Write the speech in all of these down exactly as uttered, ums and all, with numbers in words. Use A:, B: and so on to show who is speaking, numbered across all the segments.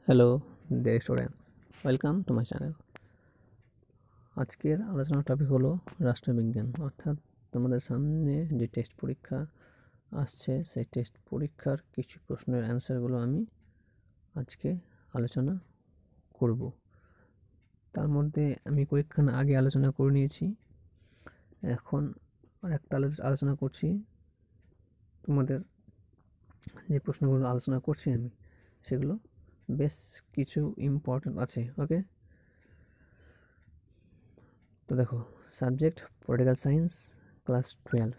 A: Hello dear students, welcome to my channel. আজকের আলোচনার topic হলো রাষ্ট্রবিজ্ঞান, অর্থাৎ তোমাদের সামনে যে টেস্ট পরীক্ষা আসছে সেই টেস্ট পরীক্ষার কিছু প্রশ্নের অ্যান্সারগুলো আমি আজকে আলোচনা করব। তার মধ্যে আমি কয়েকখানা আগে আলোচনা করে নিয়েছি, এখন আর একটা আলোচনা করছি। তোমাদের যে প্রশ্নগুলো আলোচনা করছি আমি সেগুলো বেশ কিছু ইম্পর্টেন্ট আছে। ওকে, তো দেখো, subject political science, class twelve.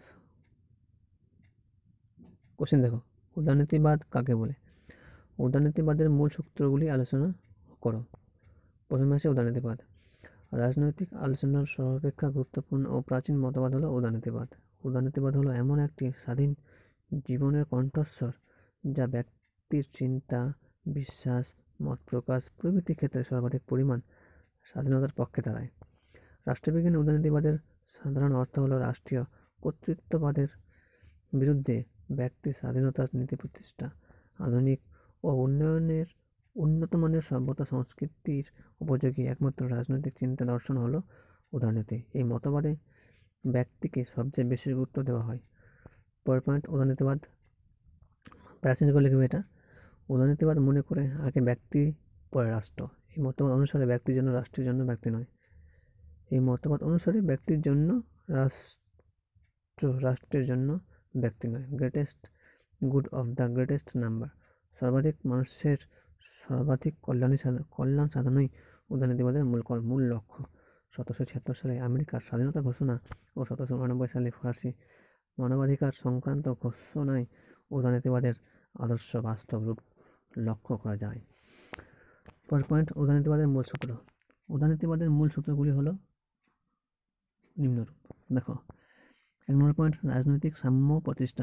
A: Question দেখো, উদারনীতিবাদ কাকে বলে? উদারনীতিবাদের মূল সূত্রগুলি আলোচনা করো। প্রথমে আসে উদারনীতিবাদ। রাজনৈতিক আলোচনার সর্বাপেক্ষা গুরুত্বপূর্ণ ও প্রাচীন মতবাদ হলো উদারনীতিবাদ। উদারনীতিবাদ হলো এমন একটি স্বাধীন জীবনের কণ্ঠস্বর যা ব্যক্তির চিন্তা, বিশ্বাস, মত প্রকাশ প্রভৃতি ক্ষেত্রে সর্বাধিক পরিমাণ স্বাধীনতার পক্ষে দাঁড়ায়। রাষ্ট্রবিজ্ঞানে উদারনীতিবাদের সাধারণ অর্থ হলো রাষ্ট্রীয় কর্তৃত্ববাদের বিরুদ্ধে ব্যক্তি স্বাধীনতার নীতি প্রতিষ্ঠা। আধুনিক ও উন্নয়নের উন্নত মানের সভ্যতা সংস্কৃতির উপযোগী একমাত্র রাজনৈতিক চিন্তা দর্শন হলো উদারনীতি। এই মতবাদে ব্যক্তিকে সবচেয়ে বেশি গুরুত্ব দেওয়া হয়। পরের পয়েন্ট, উদারনীতিবাদ প্রাচীন যুগে লিখবে এটা। উদারনীতিবাদ মনে করে আগে ব্যক্তি পরে রাষ্ট্র। এই মতবাদ অনুসারে ব্যক্তির জন্য রাষ্ট্রের জন্য ব্যক্তি নয়। এই মতবাদ অনুসারে ব্যক্তির জন্য রাষ্ট্র, রাষ্ট্রের জন্য ব্যক্তি নয়। Greatest good of the greatest number, সর্বাধিক মানুষের সর্বাধিক কল্যাণী কল্যাণ সাধনই উদারনীতিবাদের মূল মূল লক্ষ্য। সতেরোশো ছিয়াত্তর সালে আমেরিকার স্বাধীনতা ঘোষণা ও সতেরোশো উনানব্বই সালে ফরাসি মানবাধিকার সংক্রান্ত ঘোষণায় উদারনীতিবাদের আদর্শ বাস্তব রূপ লক্ষ্য করা যায়। পরের পয়েন্ট, উদারনীতিবাদের মূল সূত্র। উদারনীতিবাদের মূল সূত্রগুলি হলো নিম্নরূপ। দেখো, এক নম্বর পয়েন্ট, রাজনৈতিক সাম্য প্রতিষ্ঠা।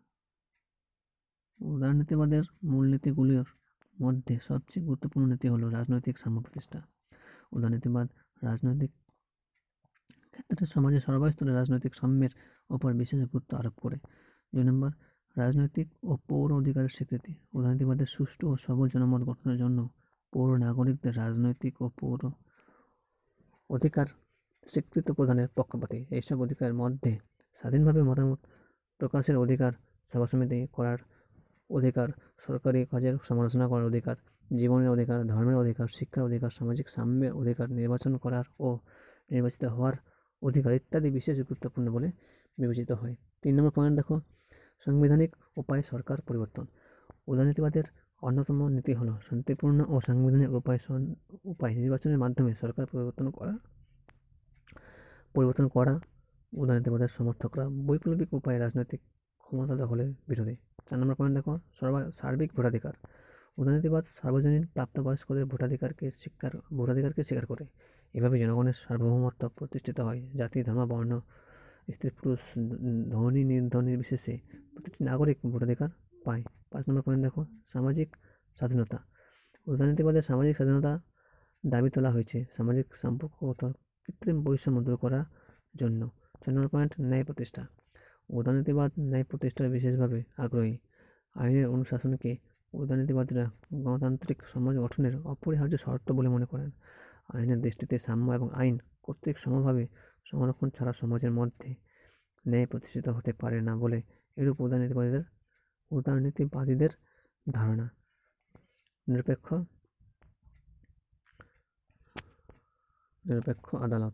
A: উদারনীতিবাদের মূলনীতিগুলির মধ্যে সবচেয়ে গুরুত্বপূর্ণ নীতি হলো রাজনৈতিক সাম্য প্রতিষ্ঠা। উদারনীতিবাদ রাজনৈতিক ক্ষেত্রে সমাজের সর্বস্তরে রাজনৈতিক সাম্যের ওপর বিশেষ গুরুত্ব আরোপ করে। দুই নম্বর, রাজনৈতিক ও পৌর অধিকারের স্বীকৃতি। উদারনীতিবাদের সুষ্ঠু ও সবল জনমত গঠনের জন্য পৌর নাগরিকদের রাজনৈতিক ও পৌর অধিকার স্বীকৃত প্রদানের পক্ষপাতী। এইসব অধিকারের মধ্যে স্বাধীনভাবে মতামত প্রকাশের অধিকার, সভাসমিতি করার অধিকার, সরকারি কাজের সমালোচনা করার অধিকার, জীবনের অধিকার, ধর্মের অধিকার, শিক্ষার অধিকার, সামাজিক সাম্যের অধিকার, নির্বাচন করার ও নির্বাচিত হওয়ার অধিকার ইত্যাদি বিশেষ গুরুত্বপূর্ণ বলে বিবেচিত হয়। তিন নম্বর পয়েন্ট দেখো, সাংবিধানিক উপায়ে সরকার পরিবর্তন। উদারনীতিবাদের অন্যতম নীতি হলো শান্তিপূর্ণ ও সাংবিধানিক উপায় উপায় নির্বাচনের মাধ্যমে সরকার পরিবর্তন করা পরিবর্তন করা উদারনীতিবাদের সমর্থকরা বৈপ্লবিক উপায়ে রাজনৈতিক ক্ষমতা দখলের বিরোধী। চার নম্বর পয়েন্ট দেখো, সর্বা সার্বিক ভোটাধিকার। উদারনীতিবাদ সার্বজনীন প্রাপ্তবয়স্কদের ভোটাধিকারকে স্বীকার ভোটাধিকারকে স্বীকার করে। এভাবে জনগণের সার্বভৌমত্ব প্রতিষ্ঠিত হয়। জাতি, ধর্ম, বর্ণ, স্ত্রী পুরুষ, ধনী নির্ধনী নির্বিশেষে প্রতিটি নাগরিক ভোটাধিকার পায়। পাঁচ নম্বর পয়েন্ট দেখো, সামাজিক স্বাধীনতা। উদারনীতিবাদের সামাজিক স্বাধীনতা দাবি তোলা হয়েছে সামাজিক সম্পর্ক ও কৃত্রিম বৈষম্য দূর করার জন্য। ছয় নম্বর পয়েন্ট, ন্যায় প্রতিষ্ঠা। উদারনীতিবাদ ন্যায় প্রতিষ্ঠার বিশেষভাবে আগ্রহী। আইনের অনুশাসনকে উদারনীতিবাদীরা গণতান্ত্রিক সমাজ গঠনের অপরিহার্য শর্ত বলে মনে করেন। আইনের দৃষ্টিতে সাম্য এবং আইন কর্তৃক সমভাবে সংরক্ষণ ছাড়া সমাজের মধ্যে ন্যায় প্রতিষ্ঠিত হতে পারে না বলে এরূপ উদারনীতিবাদীদের উদারনীতিবাদীদের ধারণা। নিরপেক্ষ নিরপেক্ষ আদালত।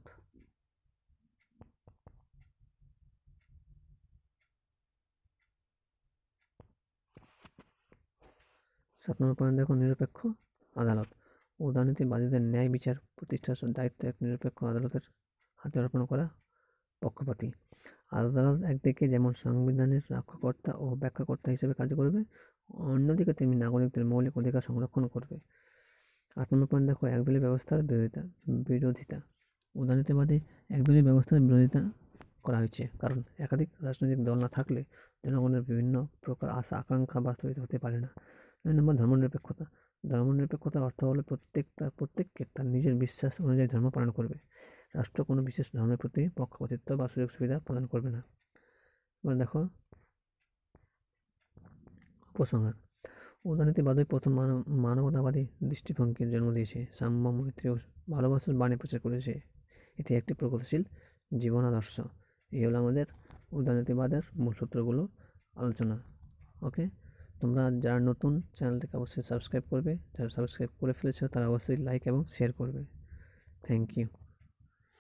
A: সাত নম্বর পয়েন্ট দেখো, নিরপেক্ষ আদালত। উদারনীতিবাদীদের ন্যায় বিচার প্রতিষ্ঠার দায়িত্ব এক নিরপেক্ষ আদালতের হাতে অর্পণ করা পক্ষপাতী। আদালত একদিকে যেমন সংবিধানের রক্ষাকর্তা ও ব্যাখ্যাকর্তা হিসেবে কাজ করবে, অন্যদিকে তেমনি নাগরিকদের মৌলিক অধিকার সংরক্ষণ করবে। আট নম্বর পয়েন্ট দেখো, একদলীয় ব্যবস্থার বিরোধিতা বিরোধিতা উদারনীতিবাদী একদলীয় ব্যবস্থার বিরোধিতা করা হয়েছে, কারণ একাধিক রাজনৈতিক দল না থাকলে জনগণের বিভিন্ন প্রকার আশা আকাঙ্ক্ষা বাস্তবায়িত হতে পারে না। নয় নম্বর, ধর্মনিরপেক্ষতা। ধর্মনিরপেক্ষতার অর্থ হলো প্রত্যেকটা প্রত্যেককে তার নিজের বিশ্বাস অনুযায়ী ধর্ম পালন করবে। রাষ্ট্র কোনো বিশেষ ধর্মের প্রতি পক্ষপাতিত্ব বা সুযোগ সুবিধা প্রদান করবে না। এবার দেখো, উপসংহার। উদারনীতিবাদই প্রথম মানব মানবতাবাদী দৃষ্টিভঙ্গির জন্ম দিয়েছে, সাম্য, মৈত্রী ও ভালোবাসার বাণী প্রচার করেছে। এটি একটি প্রগতিশীল জীবন আদর্শ। এই হলো আমাদের উদারনীতিবাদের মূল সূত্রগুলো আলোচনা। ওকে, তোমরা যারা নতুন চ্যানেলটাকে অবশ্যই সাবস্ক্রাইব করবে, যারা সাবস্ক্রাইব করে ফেলেছো তারা অবশ্যই লাইক এবং শেয়ার করবে। Thank you.